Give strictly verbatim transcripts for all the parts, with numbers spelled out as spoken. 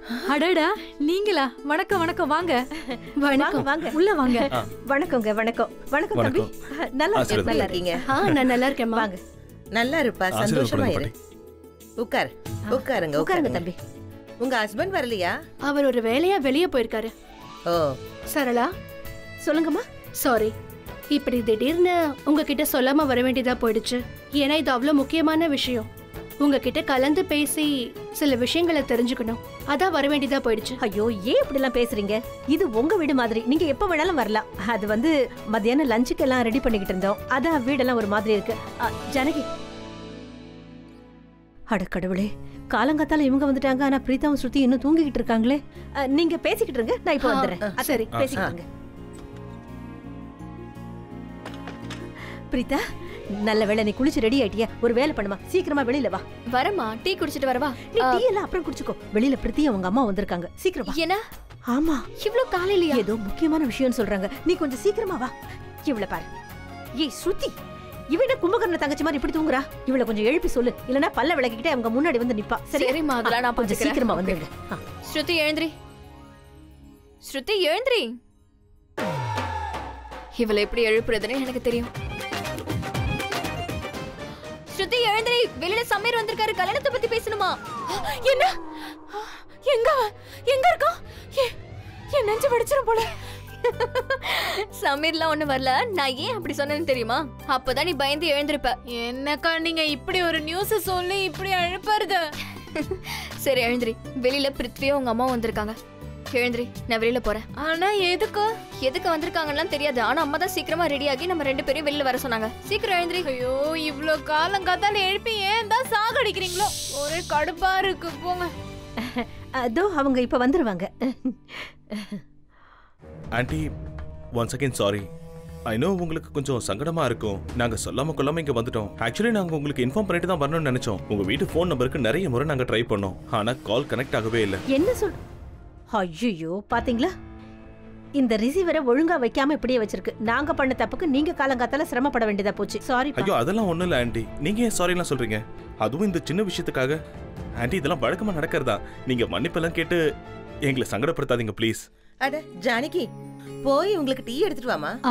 அடடா நீங்களா? வணக்கம் வணக்கம், வாங்க. வணக்கம் வாங்க, உள்ள வாங்க. வணக்கங்க. வணக்கம் வணக்கம் தம்பி. நல்லா இருக்கீங்க? நல்லா இருக்கீங்க? ஆ நான் நல்லா இருக்கேன். வாங்க. நல்லா இருப்பா, சந்தோஷமா இரு. உட்கார், உட்காருங்க. உட்காருங்க தம்பி. உங்க ஹஸ்பண்ட் வரலையா? அவர் ஒரு வேலையா வெளியே போயிருக்காரு. ஓ சரளா, சொல்லுங்கம்மா. சாரி, இப்படி திடீர்னு உங்ககிட்ட சொல்லாம வர வேண்டியதா போயிடுச்சு. ஏன்னா இது அவ்வளவு முக்கியமான விஷயம். உங்ககிட்ட கலந்து பேசி சில விஷயங்களை தெரிஞ்சுக்கணும், அதான் வர வேண்டியதா போயிடுச்சு. ஐயோ, ஏன் இப்படி எல்லாம் பேசுறீங்க? இது உங்க வீடு மாதிரி, நீங்க எப்ப வேணாலும் வரலாம். அது வந்து மத்தியானம் லஞ்சுக்கு எல்லாம் ரெடி பண்ணிக்கிட்டு இருந்தோம், அதான் வீடெல்லாம் ஒரு மாதிரி இருக்கு. ஜானகி, அட கடவுளே, காலங்காத்தால இவங்க வந்துட்டாங்க. ஆனா பிரீதாவும் ஸ்ருதி இன்னும் தூங்கிக்கிட்டு இருக்காங்களே. நீங்க பேசிக்கிட்டு இருங்க, நான் இப்ப வந்துடுறேன். சரி, பேசிக்கிட்டு. பிரீதா, நல்ல வேளை நீ குளிச்சு ரெடி ஆயிட்டியா? ஒரு வேலை பண்ணுமா, சீக்கிரமா வெளியில வா. வரமா, டீ குடிச்சிட்டு வரவா? நீ டீ எல்லாம் அப்புறம் குடிச்சுக்கோ. வெளியில பிரீத்தி அவங்க அம்மா வந்திருக்காங்க, சீக்கிரம் வா. என்ன? ஆமா, இவ்ளோ காலையிலயா? ஏதோ முக்கியமான விஷயம்னு சொல்றாங்க, நீ கொஞ்சம் சீக்கிரமா வா. இவள பாரு. ஏய் ஸ்ருதி, இவன கும்பகர்ண தங்கச்சி மாதிரி இப்படி தூங்குறா? இவள கொஞ்சம் எழுப்பி சொல்லு, இல்லனா பல்ல விளக்கிட்டே அவங்க முன்னாடி வந்து நிப்பா. சரிமா, அதெல்லாம் நான் கொஞ்சம் சீக்கிரமா வந்துருங்க. ஸ்ருதி எழுந்திரி, ஸ்ருதி எழுந்திரி. இவளை எப்படி எழுப்புறதுன்னு எனக்கு தெரியும். ஸ்ருதி எழுந்திரி, வெளியில சமீர் வந்திருக்காரு, கல்யாணத்தை பத்தி பேசணுமா? என்ன? எங்க எங்க இருக்கா? என் நெஞ்சு வெடிச்சிரும் போல. சமீர்லாம் ஒண்ணு வரல. நான் ஏன் அப்படி சொன்னேன்னு தெரியுமா? அப்பதான் நீ பயந்து எழுந்திருப்ப. என்னக்கா நீங்க இப்படி ஒரு நியூஸ் சொல்லி இப்படி அழுப்புறது? சரி எழுந்திரி, வெளியில பிருத்வியும் உங்க அம்மா வந்திருக்காங்க. எழுந்திரி, நான் வெளியில போறேன். ஆனா எதுக்கு? எதுக்கு வந்திருக்காங்கன்னு தெரியாது, ஆனா அம்மா தான் சீக்கிரமா ரெடி ஆகி நம்ம ரெண்டு பேரும் வெளியில வர சொன்னாங்க. சீக்கிரம் எழுந்திரி. ஐயோ, இவ்ளோ காலம் காத்தால எழுப்பி ஏன் தான் சாகடிக்கிறீங்களோ? ஒரே கடுப்பா இருக்கு, போங்க. அதோ அவங்க இப்ப வந்துருவாங்க. Aunty, once again sorry. I know உங்களுக்கு கொஞ்சம் சங்கடமா இருக்கும். நாங்க சொல்லாம கொள்ளாம இங்க வந்துட்டோம். ஆக்சுவலி நாங்க உங்களுக்கு இன்ஃபார்ம் பண்ணிட்டு தான் வரணும்னு நினைச்சோம். உங்க வீட்டு போன் நம்பருக்கு நிறைய முறை நாங்க ட்ரை பண்ணோம், ஆனா கால் கனெக்ட் ஆகவே இல்லை. என்ன சொல்? ஐயோ, பாத்தீங்களா, இந்த ரிசீவரை ஒழுங்கா வைக்காம இப்படியே வச்சிருக்கு. நாங்க பண்ண தப்புக்கு நீங்க காலங்காத்தால சிரமப்பட வேண்டியதா போச்சு. சாரி. ஐயோ, அதெல்லாம் ஒண்ணும் இல்ல ஆண்டி, நீங்க ஏன் சாரி எல்லாம் சொல்றீங்க? அதுவும் இந்த சின்ன விஷயத்துக்காக. ஆண்டி, இதெல்லாம் வழக்கமா நடக்கிறதா. நீங்க மன்னிப்பெல்லாம் கேட்டு எங்களை சங்கடப்படுத்தாதீங்க ப்ளீஸ். அட ஜானகி, போய் உங்களுக்கு டீ எடுத்துட்டு வாமா. ஆ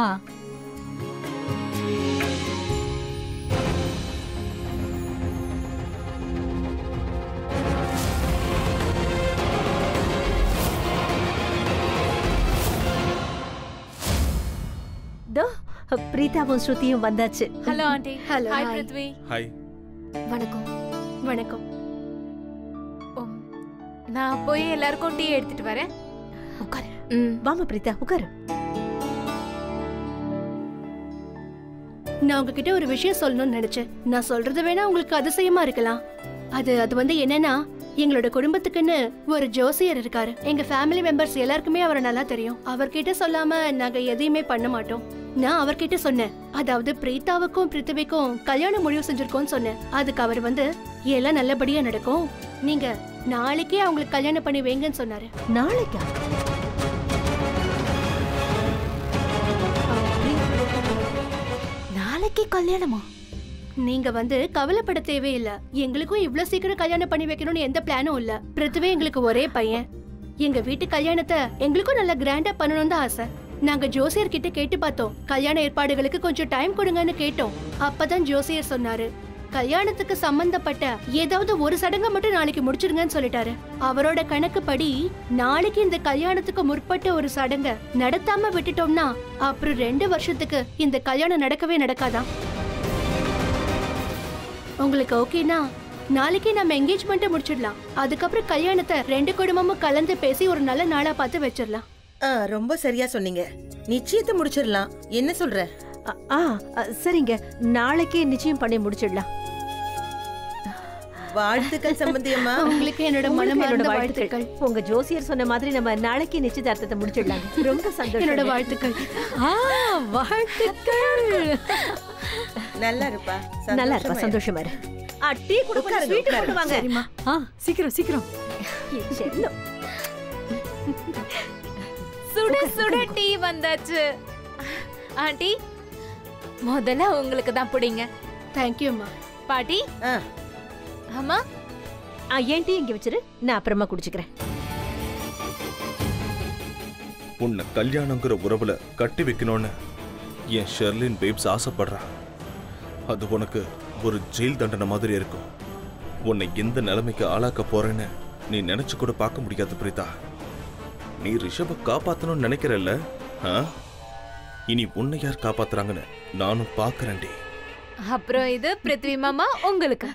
பிரீதாவும் ஸ்ருதியும் வந்தாச்சு. Hello aunty. Hello. Hi Prithvi. Hi. வணக்கம். வணக்கம். நான் போய் எல்லாருக்கும் டீ எடுத்துட்டு வரேன். உட்காரு. வாமா பிரீதா, உட்காரு. நான் உங்ககிட்ட ஒரு விஷயம் சொல்லணும்னு நினைச்சேன். நான் சொல்றது வேணா உங்களுக்கு அதிசயமா இருக்கலாம். அது அது வந்து என்னன்னா, எங்களோட குடும்பத்துக்குன்னு ஒரு ஜோசியர் இருக்காரு. எங்க ஃபேமிலி மெம்பர்ஸ் எல்லாருக்குமே அவரை நல்லா தெரியும். அவர்கிட்ட சொல்லாம நாங்க எதையுமே பண்ண மாட்டோம். நான் அவர்கிட்ட சொன்னேன், அதாவது பிரீதாவுக்கும் பிருத்திவிக்கும் கல்யாணம் முடிவு செஞ்சிருக்கோம்னு சொன்னேன். அதுக்கு அவர் வந்து எல்லாம் நல்லபடியா நடக்கும், நீங்க நாளைக்கே அவங்களுக்கு கல்யாணம் பண்ணி வைங்கன்னு சொன்னாரு. நாளைக்கா? நாளைக்கு கல்யாணமா? நீங்க வந்து கவலைப்பட தேவையில்லை. எங்களுக்கும் இவ்வளவு சீக்கிரம் கல்யாணம் பண்ணி வைக்கணும்னு எந்த பிளானும் இல்ல. பிருத்திவி எங்களுக்கு ஒரே பையன். எங்க வீட்டு கல்யாணத்தை எங்களுக்கும் நல்லா கிராண்டா பண்ணணும் தான் ஆசை. நாங்க ஜோசியர் கிட்ட கேட்டு பார்த்தோம், கல்யாண ஏற்பாடுகளுக்கு கொஞ்சம் டைம் கொடுங்கன்னு கேட்டோம். அப்பதான் ஜோசியர் சொன்னாரு, கல்யாணத்துக்கு சம்பந்தப்பட்ட ஏதாவது ஒரு சடங்கை மட்டும் நாளைக்கு முடிச்சிருங்கன்னு சொல்லிட்டாரு. அவரோட கணக்குப்படி நாளைக்கு இந்த கல்யாணத்துக்கு முற்பட்ட ஒரு சடங்கை நடத்தாம விட்டுட்டோம்னா அப்புறம் ரெண்டு வருஷத்துக்கு இந்த கல்யாணம் நடக்கவே நடக்காதான். உங்களுக்கு ஓகேனா நாளைக்கு நம்ம என்கேஜ்மெண்ட்டை முடிச்சிடலாம். அதுக்கப்புறம் கல்யாணத்தை ரெண்டு குடும்பமும் கலந்து பேசி ஒரு நல்ல நாளா பார்த்து வச்சிடலாம். ரொம்ப சரியா சொன்னீங்க. நிச்சயத்தை முடிச்சிடலாம். என்ன சொல்ற? சரிங்க, நாளைக்கே நிச்சயம் பண்ணி முடிச்சிடலாம். வாழ்த்துக்கள் சம்பந்தியம்மா. உங்களுக்கு என்னோட மனமார்ந்த வாழ்த்துக்கள். உங்க ஜோசியர் சொன்ன மாதிரி நம்ம நாளைக்கு நிச்சயதார்த்தத்தை முடிச்சிடலாம். ரொம்ப சந்தோஷம். என்னோட வாழ்த்துக்கள். வாழ்த்துக்கள். நல்லா இருப்பா, நல்லா இருப்பா, சந்தோஷமா இரு. டீ குடுங்க, ஸ்வீட் கொண்டு வாங்க. சரிம்மா. ஆ சீக்கிரம் சீக்கிரம். சுட சுட டீ வந்தாச்சு. ஆண்டி, முதல்ல உங்களுக்கு தான் பிடிங்க. தேங்க்யூ அம்மா. பாட்டி. அம்மா, ஏன் டீ இங்க வச்சிரு, நான் அப்புறமா குடிச்சுக்கிறேன். உன்னை கல்யாணங்கிற உறவுல கட்டி வைக்கணும்னு என் ஷெர்லின் பேப்ஸ் ஆசைப்படுறா. அது உனக்கு ஒரு ஜெயில் தண்டனை மாதிரி இருக்கும். உன்னை எந்த நிலைமைக்கு ஆளாக்க போறேன்னு நீ நினைச்சு கூட பார்க்க முடியாது பிரீதா. நீ ரிஷபை காப்பாத்தணும்னு நினைக்கிறல்ல? இனி உன்னை யார் காப்பாத்துறாங்கன்னு நானும் பாக்குறேன்டி. அப்புறம் இது பிருத்வி மாமா உங்களுக்கு.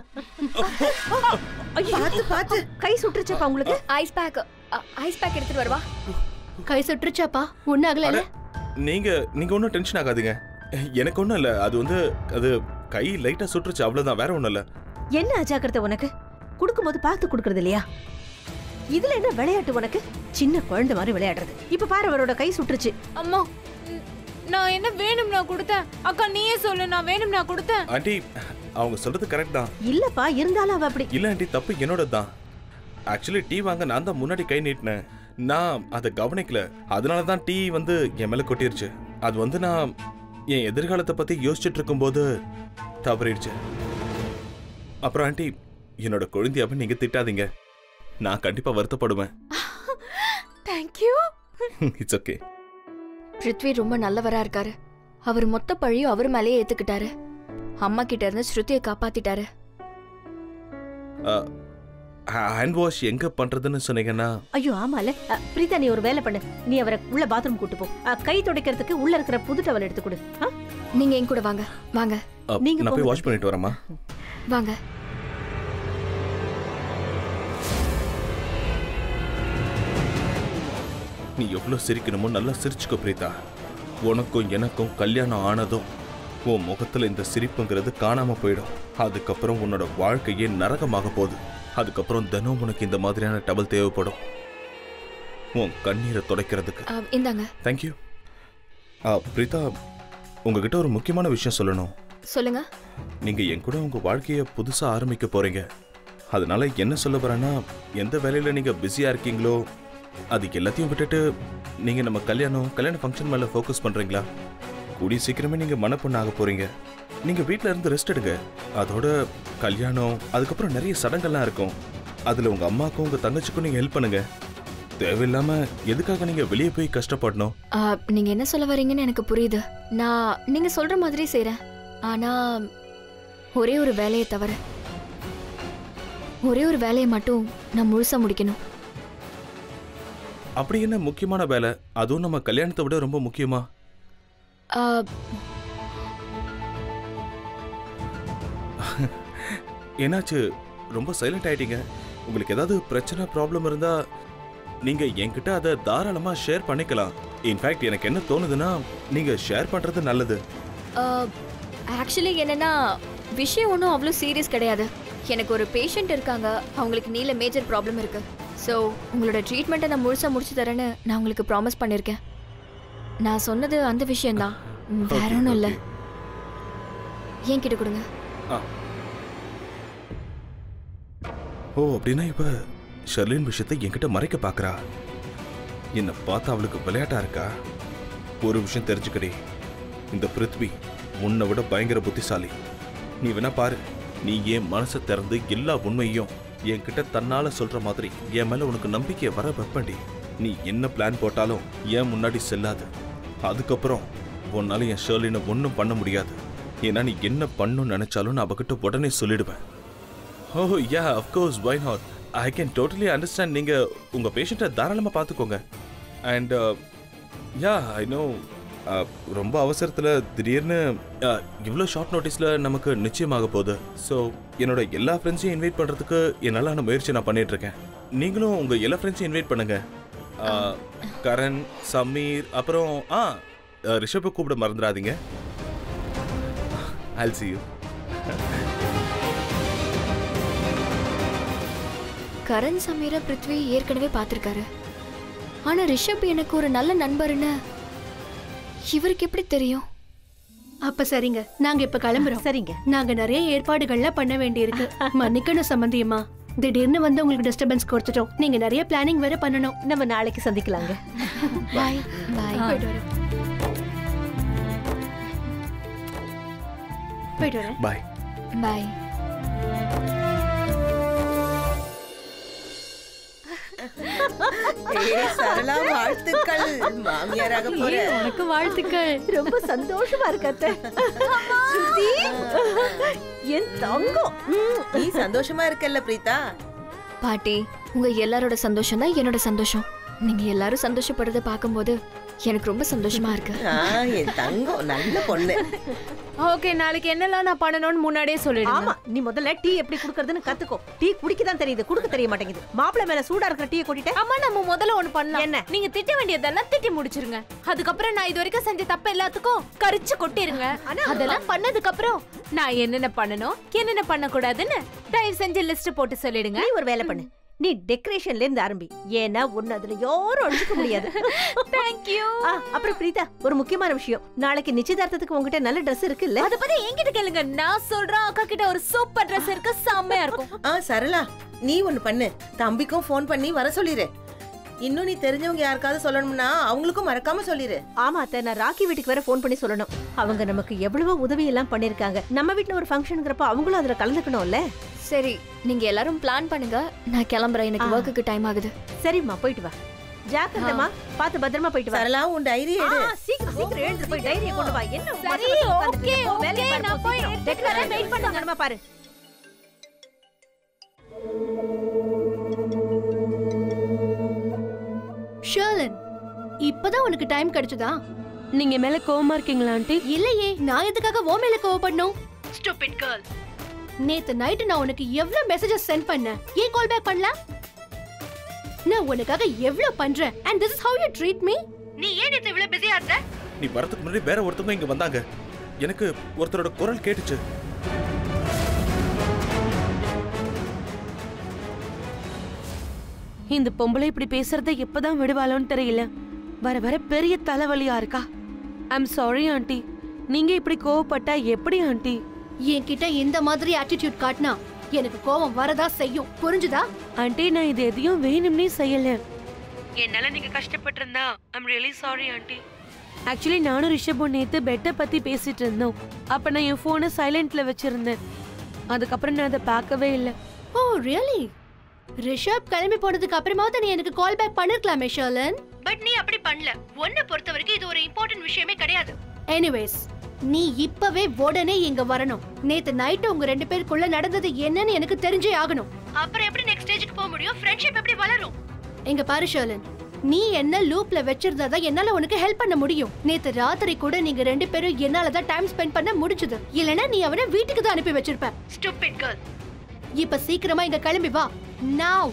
பாத்து பாத்து கை சுட்டுருச்சப்பா உங்களுக்கு. ஐஸ் பேக் ஐஸ் பேக் எடுத்துட்டு வரவா? கை சுட்டுருச்சாப்பா? ஒண்ணு ஆகல. நீங்க நீங்க ஒன்றும் டென்ஷன் ஆகாதீங்க. எனக்கு ஒன்றும் இல்லை. அது வந்து அது கை லைட்டா சுட்டுருச்சு, அவ்வளவுதான், வேற ஒன்றும் இல்லை. என்ன அஜாக்கிரதை உனக்கு? குடுக்கும்போது பார்த்து குடுக்கறது இல்லையா? இதுல என்ன விளையாட்டு உனக்கு? சின்ன குழந்தை மாதிரி விளையாடுறது. இப்ப பாரு அவரோட கை சுட்டுருச்சு. அம்மா நான் என்ன வேணும் நான் கொடுத்தேன். அக்கா நீயே சொல்லு, நான் வேணும் நான் கொடுத்தேன். ஆண்டி அவங்க சொல்றது கரெக்ட் தான். இல்லப்பா, இருந்தாலும் அவ அப்படி இல்ல ஆண்டி, தப்பு என்னோட தான். ஆக்சுவலி டீ வாங்க நான் தான் முன்னாடி கை நீட்டினேன். நான் அதை கவனிக்கல, அதனால தான் டீ வந்து என் மேல கொட்டிருச்சு. அது வந்து நான் என் எதிர்காலத்தை பத்தி யோசிச்சுட்டு இருக்கும்போது தவறிடுச்சு. அப்புறம் ஆண்டி என்னோட குழந்தையாவை நீங்க திட்டாதீங்க, நான் கண்டிப்பா வருத்தப்படுவேன். தேங்க்யூ. It's okay. பிருத்வி ரொம்ப நல்லவரா இருக்காரு. அவர் மொத்த பழியும் அவர் மேலேயே ஏத்துக்கிட்டாரு. அம்மா கிட்ட இருந்து ஸ்ருதியை காப்பாத்திட்டாரு. ஹேண்ட் வாஷ் எங்க பண்றதுன்னு சொன்னீங்கன்னா? ஐயோ ஆமால. பிரீதா நீ ஒரு வேலை பண்ணு, நீ அவரை உள்ள பாத்ரூம் கூட்டு போ. கை துடைக்கிறதுக்கு உள்ள இருக்கிற புது டவல் எடுத்து கொடு. நீங்க என் கூட வாங்க. வாங்க நீங்க நான் போய் வாஷ் பண்ணிட்டு வரேம்மா. வாங்க. நீ எவ்வளவு சிரிக்கணுமோ நல்லா சிரிச்சுக்கோ பிரீதா. உனக்கும் எனக்கும் கல்யாணம் ஆனதும் உன் முகத்துல இந்த சிரிப்புங்கிறது காணாம போயிடும். அதுக்கப்புறம் உன்னோட வாழ்க்கையே நரகமாக போகுது. அதுக்கப்புறம் தினம் உனக்கு இந்த மாதிரியான டவல் தேவைப்படும் உன் கண்ணீரை துடைக்கிறதுக்கு. இந்தாங்க. தேங்க்யூ. பிரீதா, உங்ககிட்ட ஒரு முக்கியமான விஷயம் சொல்லணும். சொல்லுங்க. நீங்க என் கூட உங்க வாழ்க்கைய புதுசா ஆரம்பிக்க போறீங்க. அதனால என்ன சொல்ல வரேன்னா, எந்த வேலையில நீங்க பிஸியா இருக்கீங்களோ அது எல்லாத்தையும் விட்டுட்டு நீங்க நம்ம கல்யாணம் கல்யாண ஃபங்க்ஷன் மேல ஃபோக்கஸ் பண்றீங்களா? கூடிய சீக்கிரமே நீங்க மனப்பொண்ணு ஆக போறீங்க. நீங்க வீட்ல இருந்து ரெஸ்ட் எடுங்க. அதோட கல்யாணம் அதுக்கப்புறம் நிறைய சடங்கெல்லாம் இருக்கும். அதுல உங்க அம்மாக்கும் உங்க தங்கச்சிக்கும் நீங்க ஹெல்ப் பண்ணுங்க. தேவையில்லாம எதுக்காக நீங்க வெளியே போய் கஷ்டப்படணும்? நீங்க என்ன சொல்ல வரீங்கன்னு எனக்கு புரியுது. நான் நீங்க சொல்ற மாதிரி செய்றேன். ஆனா ஒரே ஒரு வேலையை தவிர ஒரே ஒரு வேலையை மட்டும் நான் முழுசா முடிக்கணும். அப்படி என்ன முக்கியமான வேலை? அதுவும் நம்ம கல்யாணத்தை விட ரொம்ப முக்கியமா? என்னாச்சு, ரொம்ப சைலண்ட் ஆயிட்டீங்க? உங்களுக்கு ஏதாவது பிரச்சனை ப்ராப்ளம் இருந்தா நீங்க என்கிட்ட அதை தாராளமா ஷேர் பண்ணிக்கலாம். இன்ஃபேக்ட் எனக்கு என்ன தோணுதுன்னா நீங்க ஷேர் பண்றது நல்லது. ஆக்சுவலி என்னன்னா விஷயம் ஒன்றும் அவ்வளோ சீரியஸ் கிடையாது. எனக்கு ஒரு பேஷண்ட் இருக்காங்க, அவங்களுக்கு நீல மேஜர் ப்ராப்ளம் இருக்கு. ஸோ உங்களோட ட்ரீட்மெண்ட்டை நான் முழுசாக முடிச்சு தரேன்னு நான் உங்களுக்கு ப்ராமிஸ் பண்ணியிருக்கேன். நான் சொன்னது அந்த விஷயம்தான், வேற ஒன்றும் இல்லை. ஏன் கிட்ட கொடுங்க. ஓ, அப்படின்னா இப்ப ஷெர்லின் விஷயத்தை என்கிட்ட மறைக்க பாக்குறா. என்ன பார்த்தா அவளுக்கு விளையாட்டா இருக்கா? ஒரு விஷயம் தெரிஞ்சுக்கடி, இந்த பிருத்வி உன்னை விட பயங்கர புத்திசாலி. நீ வேணா பாரு, நீ என் மனசை திறந்து எல்லா உண்மையும் என்கிட்ட தன்னால சொல்ற மாதிரி என் மேல உனக்கு நம்பிக்கையை வர வைப்பண்டி. நீ என்ன பிளான் போட்டாலும் ஏன் முன்னாடி செல்லாது. அதுக்கப்புறம் உன்னால என் ஷெர்லினை ஒன்றும் பண்ண முடியாது. ஏன்னா நீ என்ன பண்ணணும்னு நினைச்சாலும் நான் அவகிட்ட உடனே சொல்லிடுவேன். Oh yeah, of course, why not. I can totally understand. நீங்க உங்க பேஷண்ட்டை தாராளமா பார்த்துக்கோங்க. அண்ட் யா, ஐ நோ ரொம்ப அவசரத்தில் திடீர்னு இவ்வளோ ஷார்ட் நோட்டீஸில் நமக்கு நிச்சயமாக போகுது. ஸோ என்னோட எல்லா ஃப்ரெண்ட்ஸையும் இன்வைட் பண்ணுறதுக்கு என்னாலான முயற்சி நான் பண்ணிட்டு இருக்கேன். நீங்களும் உங்கள் எல்லா ஃப்ரெண்ட்ஸையும் இன்வைட் பண்ணுங்க. கரண், சமீர், அப்புறம் ஆ ரிஷபை கூப்பிட மறந்துடாதீங்க. I'll see you. Karan, Sameera, Prithvi ஏற்கனவே பார்த்துருக்காரு. ஆனால் ரிஷப் எனக்கு ஒரு நல்ல நண்பர்னு இவருக்கு எப்படி தெரியும்? அப்ப சரிங்க, நாங்க இப்ப கிளம்புறோம். சரிங்க, நாங்க நிறைய ஏற்பாடுகள்லாம் பண்ண வேண்டியிருக்கு. மன்னிக்கணும் சம்பந்தியம்மா, திடீர்னு வந்து உங்களுக்கு டிஸ்டர்பன்ஸ் கொடுத்துட்டோம். நீங்க நிறைய பிளானிங் வேற பண்ணணும். நம்ம நாளைக்கு சந்திக்கலாங்க. பாய். பாய். போயிட்டு வரேன். போயிட்டு வரேன். பாய். பாய். ஏய் சரளா, வாழ்த்துக்கள். மாமியாராக போற. உனக்கு வாழ்த்துக்கள். ரொம்ப சந்தோஷமா இருக்கு அத்தை. ஸ்ருதி, என் தங்கம். ம். நீ சந்தோஷமா இருக்கல்ல பிரீதா? பாட்டி, உங்க எல்லாரோட சந்தோஷம் தான் என்னோட சந்தோஷம். நீங்க எல்லாரும் சந்தோஷப்படுறத பார்க்கும்போது எனக்கு ரொம்ப சந்தோஷமா இருக்கு. ஆ, என் தங்கம் நல்ல பொண்ணு. ஓகே, நாளைக்கு என்னெல்லாம் நான் பண்ணணும்னு முன்னாடியே சொல்லிடுங்க. ஆமா, நீ முதல்ல டீ எப்படி குடுக்கறதுன்னு கத்துக்கோ. டீ குடிக்க தான் தெரியுது, குடுக்க தெரிய மாட்டேங்குது. மாப்பிளை மேல சூடா இருக்கிற டீயை கொட்டிட்ட. அம்மா, நம்ம முதல்ல ஒண்ணு பண்ணலாம். என்ன? நீங்க திட்ட வேண்டியதெல்லாம் திட்டி முடிச்சிருங்க. அதுக்கப்புறம் நான் இது வரைக்கும் செஞ்ச தப்பு எல்லாத்துக்கும் கரிச்சு கொட்டிருங்க. அதெல்லாம் பண்ணதுக்கு அப்புறம் நான் என்னென்ன பண்ணணும், என்னென்ன பண்ண கூடாதுன்னு தயவு செஞ்சு லிஸ்ட் போட்டு சொல்லிடுங்க. நீ ஒரு வேலை பண்ணு, நீ டெக்கரேஷன்ல இருந்து ஆரம்பி. ஏன்னா ஒன்னு அதுல யாரும் அடிச்சுக்க முடியாது. Thank you. அப்புறம் பிரீதா, ஒரு முக்கியமான விஷயம். நாளைக்கு நிச்சயதார்த்தத்துக்கு உங்ககிட்ட நல்ல Dress இருக்கு இல்ல? அத பத்தி என்கிட்ட கேளுங்க. நான் சொல்றேன், அக்கா கிட்ட ஒரு சூப்பர் Dress இருக்கு, செம்மையா இருக்கும். ஆ சரளா, நீ ஒண்ணு பண்ணு. தம்பிக்கும் ஃபோன் பண்ணி வர சொல்லிரு. இன்னும் நீ தெரிஞ்சவங்க யாருக்காவது சொல்லணும்னா அவங்களுக்கும் மறக்காம சொல்லிரு. ஆமா அத்தை, நான் ராக்கி வீட்டுக்கு வேற ஃபோன் பண்ணி சொல்லணும். அவங்க நமக்கு எவ்வளவோ உதவி எல்லாம் பண்ணிருக்காங்க. நம்ம வீட்ல ஒரு ஃபங்க்ஷன்ங்கறப்ப அவங்களும் அதுல கலந்துக்கணும்ல. சரி, நீங்க எல்லாரும் பிளான் பண்ணுங்க. நான் கிளம்புறேன், எனக்கு வர்க்குக்கு டைம் ஆகுது. சரிம்மா, போயிட்டு வா. ஜாக்கிரதமா பார்த்து பத்திரமா போயிட்டு வா. சரளா, உன் டைரி எடு. சீக்கிரம் சீக்கிரம் எழுந்து போய் டைரியை கொண்டு வா. என்ன சரி, ஓகே ஓகே, நான் போய் டெக்கரேஷன் வெயிட் பண்ணுங்க. நம்ம பாரு. ஷர்லன், இப்பதான் உனக்கு டைம் கிடைச்சதா? நீங்க மேல கோவமா இருக்கீங்களா ஆண்டி? இல்லையே, நான் எதுக்காக ஓ மேல கோவப்படணும்? Stupid girl. நேத்து நைட் நான் உனக்கு எவ்வளவு மெசேஜஸ் சென்ட் பண்ணேன், ஏன் கால் பேக் பண்ணல? நான் உனக்காக எவ்வளவு பண்றேன், and this is how you treat me? நீ ஏன் நேத்து இவ்வளவு பிஸியா இருந்த? நீ வரதுக்கு முன்னாடி வேற ஒருத்தவங்க இங்க வந்தாங்க. எனக்கு ஒருத்தரோட குரல் கேட்டுச்சு. இந்த பொம்பளை இப்படி பேசுறத எப்பதான் விடுவாளோன்னு தெரியல. வர வர பெரிய தலைவலியா இருக்கா. I'm sorry aunty. நீங்க இப்படி கோவப்பட்டா எப்படி ஆண்டி? என்கிட்ட இந்த மாதிரி ஆட்டிடியூட் காட்டினா எனக்கு கோவம் வரதா செய்யும், புரிஞ்சுதா? ஆண்டி, நான் இது எதையும் வேணும்னே செய்யல. என்னால நீங்க கஷ்டப்பட்டு இருந்தா I'm really sorry aunty. Actually நானும் ரிஷபும் நேத்து பெட்டை பத்தி பேசிட்டு இருந்தோம். அப்ப நான் என் போனை சைலண்ட்ல வச்சிருந்தேன். அதுக்கப்புறம் நான் அதை பார்க்கவே இல்லை. ஓ ரியலி? ரிஷப் கிளம்பி போனதுக்கு அப்புறமாவது நீ எனக்கு கால் பேக் பண்ணிருக்கலாமே ஷர்லன். பட் நீ அப்படி பண்ணல. உன்னை பொறுத்த வரைக்கும் இது ஒரு இம்பார்ட்டன்ட் விஷயமே கிடையாது. எனிவேஸ், நீ இப்பவே உடனே இங்க வரணும். நேத்து நைட் உங்க ரெண்டு பேருக்குள்ள நடந்தது என்னன்னு எனக்கு தெரிஞ்சே ஆகணும். அப்புறம் எப்படி நெக்ஸ்ட் ஸ்டேஜ்க்கு போக முடியும்? ஃப்ரெண்ட்ஷிப் எப்படி வளரும்? எங்க பாரு ஷர்லன், நீ என்ன லூப்ல வச்சிருந்தா என்னால உனக்கு ஹெல்ப் பண்ண முடியும். நேத்து ராத்திரி கூட நீங்க ரெண்டு பேரும் என்னால தான் டைம் ஸ்பெண்ட் பண்ண முடிஞ்சது. இல்லனா நீ அவனை வீட்டுக்கு தான் அனுப்பி வச்சிருப்ப. Stupid girl. இப்ப சீக்கிரமா இங்க கிளம்பி வா. நவ.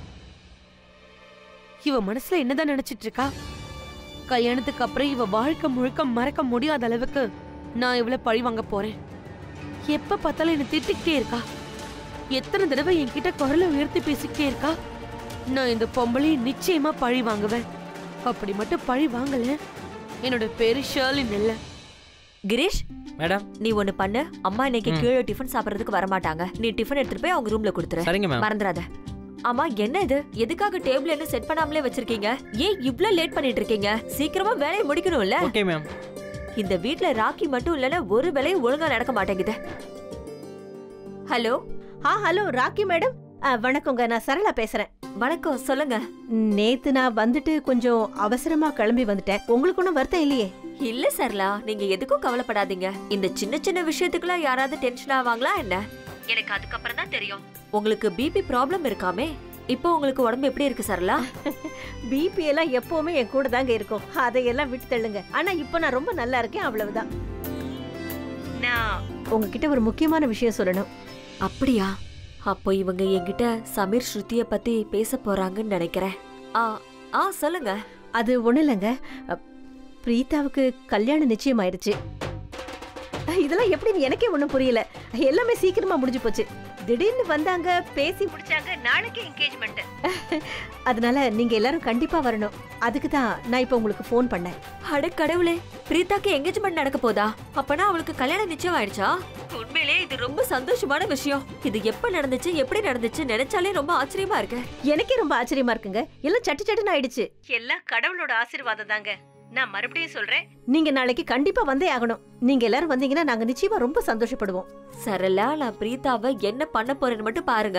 இவ மனசுல என்னதான் நினைச்சிட்டு இருக்கா? கல்யாணத்துக்கு அப்புறம் இவ வாழ்க்கை முழுக்க மறக்க முடியாத அளவுக்கு நான் இவளை பழி வாங்க போறேன். எப்ப பார்த்தாலும் என்ன திட்டிக்கிட்டே இருக்கா. எத்தனை தடவை என்கிட்ட குரலை உயர்த்தி பேசிக்கிட்டே இருக்கா. நான் இந்த பொம்பளையை நிச்சயமா பழி வாங்குவேன். அப்படி மட்டும் பழி வாங்கல, என்னோட பேரு ஷர்லின் இல்ல. கிரீஷ் மேடம், நீ ஒண்ணு பண்ணு. அம்மா இன்னைக்கு கீழே டிஃபன் சாப்பிடறதுக்கு வர மாட்டாங்க. நீ டிஃபன் எடுத்துட்டு போய் அவங்க ரூம்ல கொடுத்துரு. சரிங்க மேம். மறந்துடாத. ஆமா, என்ன இது? எதுக்காக டேபிள் என்ன செட் பண்ணாமலே வச்சிருக்கீங்க? ஏன் இவ்ளோ லேட் பண்ணிட்டு இருக்கீங்க? சீக்கிரமா வேலையை முடிக்கணும்ல. Okay ma'am. இந்த வீட்ல ராக்கி மட்டும் இல்லனா ஒரு வேலையும் ஒழுங்கா நடக்க மாட்டேங்குது. ஹலோ. ஆ ஹலோ ராக்கி மேடம். வணக்கங்க, நான் சரளா பேசுறேன். வணக்கம், சொல்லுங்க. நேத்து நான் வந்துட்டு கொஞ்சம் அவசரமா கிளம்பி வந்துட்டேன். உங்களுக்கு ஒன்றும் வருத்தம் இல்லையே? இல்ல சரளா, நீங்க எதுக்கும் கவலைப்படாதீங்க. இந்த சின்ன சின்ன விஷயத்துக்குலாம் யாராவது டென்ஷன் ஆவாங்களா என்ன? எனக்கு அதுக்கப்புறம் தான் தெரியும். உங்களுக்கு பிபி ப்ராப்ளம் இருக்காமே. இப்போ உங்களுக்கு உடம்பு எப்படி இருக்கு சரளா? பிபி எல்லாம் எப்பவுமே என் கூட தாங்க இருக்கும். அதையெல்லாம் விட்டு தள்ளுங்க. ஆனா இப்போ நான் ரொம்ப நல்லா இருக்கேன், அவ்வளவுதான். நான் உங்ககிட்ட ஒரு முக்கியமான விஷயம் சொல்லணும். அப்படியா? அப்போ இவங்க என்கிட்ட சமீர் ஸ்ருதிய பத்தி பேச போறாங்கன்னு நினைக்கிறேன். ஆ ஆ சொல்லுங்க. அது ஒண்ணு இல்லைங்க, பிரீதாவுக்கு கல்யாணம் நிச்சயம் ஆயிடுச்சு. இதெல்லாம் எப்படின்னு எனக்கே ஒண்ணும் புரியல. எல்லாமே சீக்கிரமா முடிஞ்சு போச்சு. திடீர்னு வந்தாங்க, பேசி முடிச்சாங்க, நாளைக்கு என்கேஜ்மெண்ட். அதனால நீங்க எல்லாரும் கண்டிப்பா வரணும். அதுக்கு தான் நான் இப்போ உங்களுக்கு ஃபோன் பண்ணேன். அட கடவுளே, பிரீதாக்கு என்கேஜ்மெண்ட் நடக்க போதா? அப்பனா அவளுக்கு கல்யாணம் நிச்சயம் ஆயிடுச்சா? உண்மையிலே இது ரொம்ப சந்தோஷமான விஷயம். இது எப்ப நடந்துச்சு, எப்படி நடந்துச்சு நினைச்சாலே ரொம்ப ஆச்சரியமா இருக்கு. எனக்கே ரொம்ப ஆச்சரியமா இருக்குங்க. எல்லாம் சட்டு சட்டுன்னு ஆயிடுச்சு. எல்லாம் கடவுளோட ஆசீர்வாதம் தாங்க. நான் மறுபடியும் சொல்றேன், நீங்க நாளைக்கு கண்டிப்பா வந்தே ஆகணும். நீங்க எல்லாரும் வந்தீங்கன்னா நாங்க நிச்சயமா ரொம்ப சந்தோஷப்படுவோம். சரளா, நான் பிரீதாவை என்ன பண்ண போறேன்னு மட்டும் பாருங்க.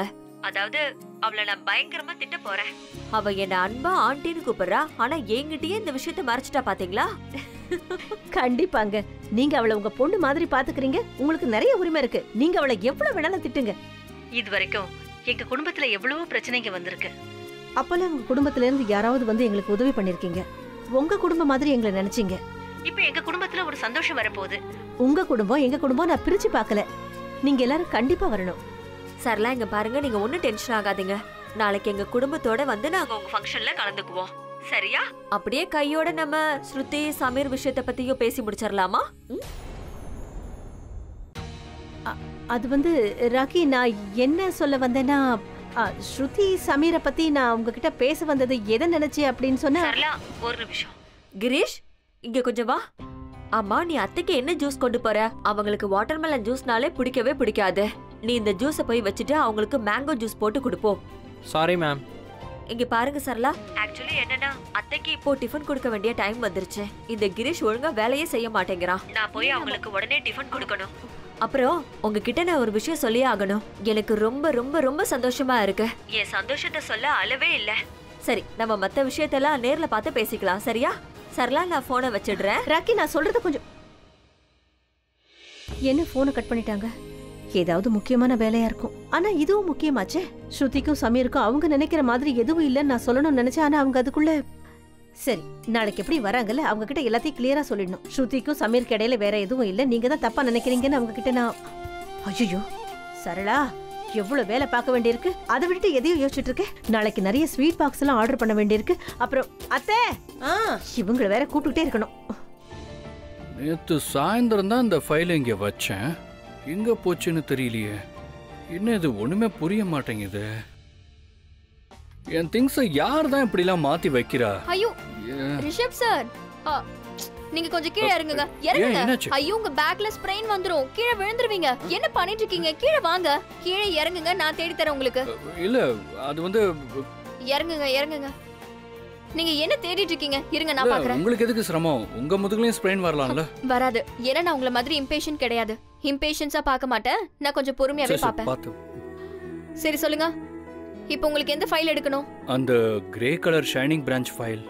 அதாவது அவளை நான் பயங்கரமா திட்ட போறேன். அவ என்ன அன்பா ஆண்டின்னு கூப்பிடுறா, ஆனா என்கிட்டயே இந்த விஷயத்த மறைச்சிட்டா பாத்தீங்களா? கண்டிப்பாங்க. நீங்க அவளை உங்க பொண்ணு மாதிரி பாத்துக்கிறீங்க. உங்களுக்கு நிறைய உரிமை இருக்கு. நீங்க அவளை எவ்வளவு வேணாலும் திட்டுங்க. இது வரைக்கும் எங்க குடும்பத்துல எவ்வளவோ பிரச்சனைங்க வந்திருக்கு. அப்பெல்லாம் உங்க குடும்பத்துல இருந்து யாராவது வந்து எங்களுக்கு உதவி பண்ணிருக்கீங்க. உங்க குடும்பம் மாதிரி எங்களை நினைச்சீங்க. இப்ப எங்க குடும்பத்துல ஒரு சந்தோஷம் வரப்போகுது. உங்க குடும்பம் எங்க குடும்பம் நான் பிரிச்சு பார்க்கல. நீங்க எல்லாரும் கண்டிப்பா வரணும். சரலா, இங்க பாருங்க, நீங்க ஒன்னும் டென்ஷன் ஆகாதீங்க. நாளைக்கு எங்க குடும்பத்தோட வந்து நாங்க உங்க ஃபங்க்ஷன்ல கலந்துக்குவோம், சரியா? அப்படியே கையோட நம்ம ஸ்ருதி சமீர் விஷயத்தை பத்தியும் பேசி முடிச்சிடலாமா? அது வந்து ராக்கி, நான் என்ன சொல்ல வந்தேன்னா, ஸ்ருதி சமீரை பத்தி நான் உங்ககிட்ட பேச வந்தது எதை நினைச்சு அப்படின்னு சொன்னா. ஒரு நிமிஷம் கிரீஷ், இங்க கொஞ்சம் வா. அம்மா, நீ அத்தைக்கு என்ன ஜூஸ் கொண்டு போற? அவங்களுக்கு வாட்டர்மெலன் ஜூஸ்னாலே பிடிக்கவே பிடிக்காது. நீ இந்த ஜூஸை போய் வச்சுட்டு அவங்களுக்கு மேங்கோ ஜூஸ் போட்டு கொடுப்போம். Sorry ma'am. இங்க பாருங்க சரலா, ஆக்சுவலி என்னன்னா அத்தைக்கு இப்போ டிஃபன் கொடுக்க வேண்டிய டைம் வந்துருச்சு. இந்த கிரீஷ் ஒழுங்கா வேலையே செய்ய மாட்டேங்கிறான். நான் போய் அவங்களுக்கு உடனே டிஃபன் கொடுக்கணும். அப்புறம் உங்ககிட்ட நான் ஒரு விஷயம் சொல்லியே ஆகணும். எனக்கு ரொம்ப ரொம்ப ரொம்ப சந்தோஷமா இருக்கு. என் சந்தோஷத்தை சொல்ல அளவே இல்ல. சரி, நம்ம மத்த விஷயத்தெல்லாம் நேர்ல பார்த்து பேசிக்கலாம், சரியா? சரலா, நான் போனை வச்சிடுறேன். ராக்கி, நான் சொல்றது கொஞ்சம். என்ன போனை கட் பண்ணிட்டாங்க? ஏதாவது முக்கியமான வேலையா இருக்கும். ஆனா இதுவும் முக்கியமாச்சே. ஸ்ருதிக்கும் சமீருக்கும் அவங்க நினைக்கிற மாதிரி எதுவும் இல்லைன்னு நான் சொல்லணும்னு நினைச்சேன். ஆனா அவங்க அதுக்குள்ள சரி, நாளைக்கு எப்படி வராங்கல்ல, அவங்க கிட்ட எல்லாத்தையும் கிளியரா சொல்லிடணும். ஸ்ருதிக்கும் சமீருக்கு இடையில வேற எதுவும் இல்ல, நீங்க தான் தப்பா நினைக்கிறீங்கன்னு அவங்க கிட்ட நான். ஐயோ சரளா, எவ்வளவு வேலை பார்க்க வேண்டியிருக்கு. அதை விட்டுட்டு எதையும் யோசிச்சுட்டு இருக்கேன். நாளைக்கு நிறைய ஸ்வீட் பாக்ஸ் எல்லாம் ஆர்டர் பண்ண வேண்டியிருக்கு. அப்புறம் அத்தை, இவங்களை வேற கூப்பிட்டுட்டே இருக்கணும். நேத்து சாயந்தரம் தான் இந்த ஃபைல் இங்க வச்சேன். எங்க போச்சுன்னு தெரியலையே. என்ன இது ஒண்ணுமே புரிய மாட்டேங்குது. என் திங்ஸை யார் தான் இப்படிலாம் மாத்தி வைக்கிறா? ஐயோ ரிஷப் சார், நீங்க கொஞ்சம் கீழே இறங்குங்க. இறங்குங்க. ஐயோ, உங்க பேக்ல ஸ்ப்ரெயின் வந்துரும். கீழே விழுந்துருவீங்க. என்ன பண்ணிட்டு இருக்கீங்க? கீழே வாங்க. கீழே இறங்குங்க, நான் தேடி தரேன் உங்களுக்கு. இல்ல, அது வந்து இறங்குங்க இறங்குங்க. நீங்க என்ன தேடிட்டு இருக்கீங்க? இருங்க, நான் பாக்குறேன். உங்களுக்கு எதுக்கு சிரமம்? உங்க முதுகுலயும் ஸ்ப்ரெயின் வரலாம்ல. வராது. ஏன்னா நான் உங்களை மாதிரி இம்பேஷன்ட் கிடையாது. இம்பேஷன்ஸா பார்க்க மாட்டேன். நான் கொஞ்சம் பொறுமையாவே பாப்பேன். சரி சொல்லுங்க, இப்போ உங்களுக்கு எந்த ஃபைல் எடுக்கணும்? அந்த grey colour shining branch file.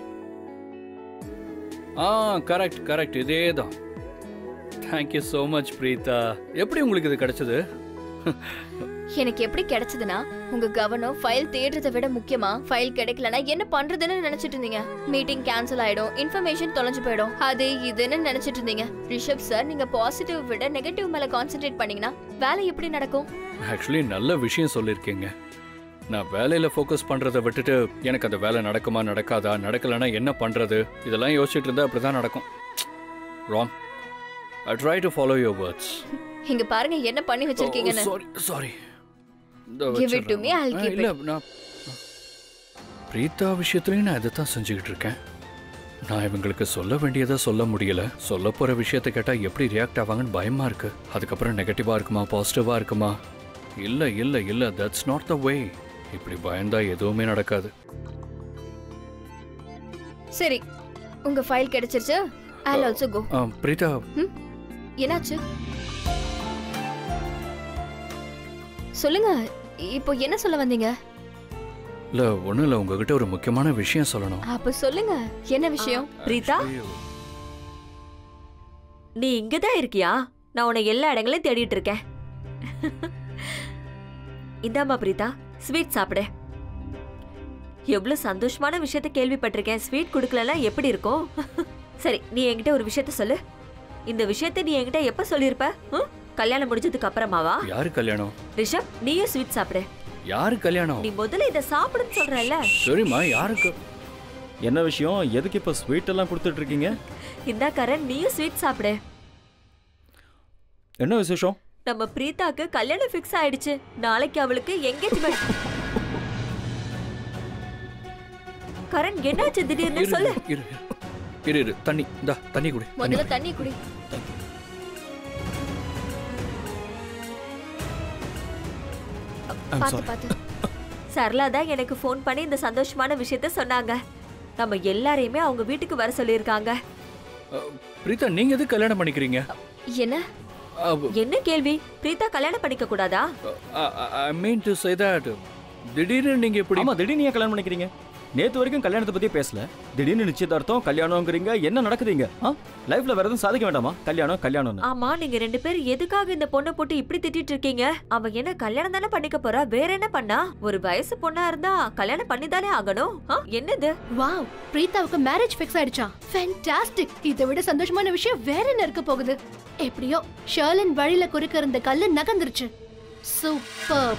ஆ கரெக்ட் கரெக்ட், இதேதான். Thank you so much Preetha. எப்படி உங்களுக்கு இது கிடைச்சது? எனக்கு எப்படி கிடைச்சதுன்னா, உங்க கவனம் ஃபைல் தேடுறதை விட முக்கியமா ஃபைல் கிடைக்கலனா என்ன பண்றதுன்னு நினைச்சிட்டு இருந்தீங்க. மீட்டிங் கேன்சல் ஆயிடும், இன்ஃபர்மேஷன் தொலைஞ்சு போயிடும், அது இதுன்னு நினைச்சிட்டு இருந்தீங்க. ரிஷப் சார், நீங்க பாசிட்டிவ் விட நெகட்டிவ் மேல கான்சென்ட்ரேட் பண்ணீங்கன்னா வேலை எப்படி நடக்கும்? ஆக்சுவலி நல்ல விஷயம் சொல்லிருக்கீங்க. நான் வேலையில ஃபோக்கஸ் பண்றதை விட்டுட்டு எனக்கு அந்த வேலை நடக்குமா நடக்காதா, நடக்கலனா என்ன பண்றது, இதெல்லாம் யோசிச்சுட்டு இருந்தா அப்படிதான் நடக்கும். Wrong. I try to follow your words. இங்க பாருங்க என்ன பண்ணி வச்சிருக்கீங்கன்னு. Sorry sorry. Give it to me, I'll keep it. இல்ல, நான் பிரீதா விஷயத்துலயும் நான் இதைத்தான் செஞ்சுக்கிட்டு இருக்கேன். நான் இவங்களுக்கு சொல்ல வேண்டியதை சொல்ல முடியல. சொல்ல போற விஷயத்தை கேட்டா எப்படி ரியாக்ட் ஆவாங்கன்னு பயமா இருக்கு. அதுக்கப்புறம் நெகட்டிவா இருக்குமா பாசிட்டிவா இருக்குமா? இல்ல இல்ல இல்ல, தட்ஸ் நாட் த வே. இப்படி பயந்தா எதுவுமே நடக்காது. சரி, உங்க ஃபைல் கிடைச்சிருச்சு. I'll also go. பிரீதா, என்னாச்சு சொல்லுங்க. இப்போ என்ன சொல்ல வந்தீங்க? இல்ல ஒண்ணும் இல்ல, உங்ககிட்ட ஒரு முக்கியமான விஷயம் சொல்லணும். அப்ப சொல்லுங்க, என்ன விஷயம்? பிரீதா, நீ இங்கதான் இருக்கியா? நான் உன்னை எல்லா இடங்களையும் தேடிட்டு இருக்கேன். இந்தாமா பிரீதா, ஸ்வீட் சாப்பிடு. எவ்வளவு சந்தோஷமான விஷயத்த கேள்விப்பட்டிருக்கேன். ஸ்வீட் குடுக்கலன்னா எப்படி இருக்கும்? சரி, நீ என்கிட்ட ஒரு விஷயத்த சொல்லு. இந்த விஷயத்த நீ என்கிட்ட எப்ப சொல்லிருப்ப? கல்யாணம் முடிஞ்சதுக்கு அப்புறமாவா? யாரு கல்யாணம்? ரிஷப், நீயும் ஸ்வீட் சாப்பிடு. யாரு கல்யாணம்? நீ முதல்ல இத சாப்பிடுன்னு சொல்றல. சரிமா, யாருக்கு? என்ன விஷயம்? எதுக்கு இப்ப ஸ்வீட் எல்லாம் கொடுத்துட்டு இருக்கீங்க? இந்தா கரண், நீயும் ஸ்வீட் சாப்பிடு. என்ன விசேஷம்? நம்ம பிரீதாக்கு கல்யாணம் ஃபிக்ஸ் ஆயிடுச்சு. நாளைக்கு அவளுக்கு எங்கேஜ்மென்ட். கரண், என்னாச்சு திடீர்னு சொல்லு. இரு இரு இரு, தண்ணி இந்தா, தண்ணி குடி. முதல்ல தண்ணி குடி. பாத்து பாத்து. சரளா தான் எனக்கு ஃபோன் பண்ணி இந்த சந்தோஷமான விஷயத்த சொன்னாங்க. நம்ம எல்லாரையுமே அவங்க வீட்டுக்கு வர சொல்லிருக்காங்க. பிரீதா, நீங்க எதுக்கு கல்யாணம் பண்ணிக்கிறீங்க? என்ன என்ன கேள்வி? பிரீதா கல்யாணம் பண்ணிக்க கூடாதா? I mean to say that திடீர்னு நீங்க எப்படி ஆமா திடீர்னு ஏன் கல்யாணம் பண்ணிக்கிறீங்க? நேத்து வரைக்கும் கல்யாணத்தை பத்தி பேசல, திடீர்னு நிச்சயதார்த்தம் கல்யாணம்ங்கிறீங்க. என்ன நடக்குதுங்க? லைஃப்ல வேற எதுவும் சாதிக்க வேண்டாமா? கல்யாணம் கல்யாணம். ஆமா, நீங்க ரெண்டு பேரும் எதுக்காக இந்த பொண்ணை போட்டு இப்படி திட்டிட்டு இருக்கீங்க? அவ என்ன கல்யாணம் தானே பண்ணிக்க போறா, வேற என்ன பண்ணா? ஒரு வயசு பொண்ணா இருந்தா கல்யாணம் பண்ணிதானே ஆகணும். என்னது? வாவ், பிரீதாவுக்கு மேரேஜ் ஃபிக்ஸ் ஆயிடுச்சா? ஃபேன்டாஸ்டிக். இதை விட சந்தோஷமான விஷயம் வேற என்ன இருக்க போகுது? எப்படியோ ஷர்லின் வழியில குறுக்க இருந்த கல்லு நகர்ந்துருச்சு. சூப்பர்.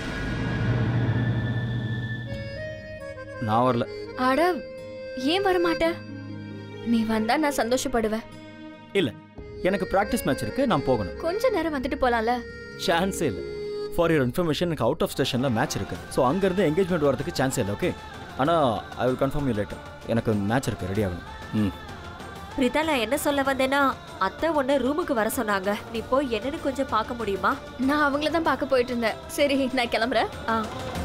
நான் வரல. அட ஏன் வர மாட்ட? நீ வந்தா நான் சந்தோஷப்படுவேன். இல்ல, எனக்கு பிராக்டிஸ் மேட்ச் இருக்கு, நான் போகணும். கொஞ்ச நேரம் வந்துட்டு போலாம்ல. சான்ஸே இல்லை. ஃபார் யுவர் இன்ஃபர்மேஷன், எனக்கு அவுட் ஆஃப் ஸ்டேஷன்ல மேட்ச் இருக்கு. ஸோ அங்கேருந்து என்கேஜ்மெண்ட் வரதுக்கு சான்ஸே இல்லை. ஓகே, ஆனால் I will confirm you later. எனக்கு மேட்ச் இருக்கு, ரெடி ஆகணும். ம். பிரீதா, நான் என்ன சொல்ல வந்தேன்னா, அத்தை உன்னை ரூமுக்கு வர சொன்னாங்க. நீ போய் என்னன்னு கொஞ்சம் பார்க்க முடியுமா? நான் அவங்கள தான் பார்க்க போயிட்டு இருந்தேன். சரி, நான் கிளம்புறேன். ஆ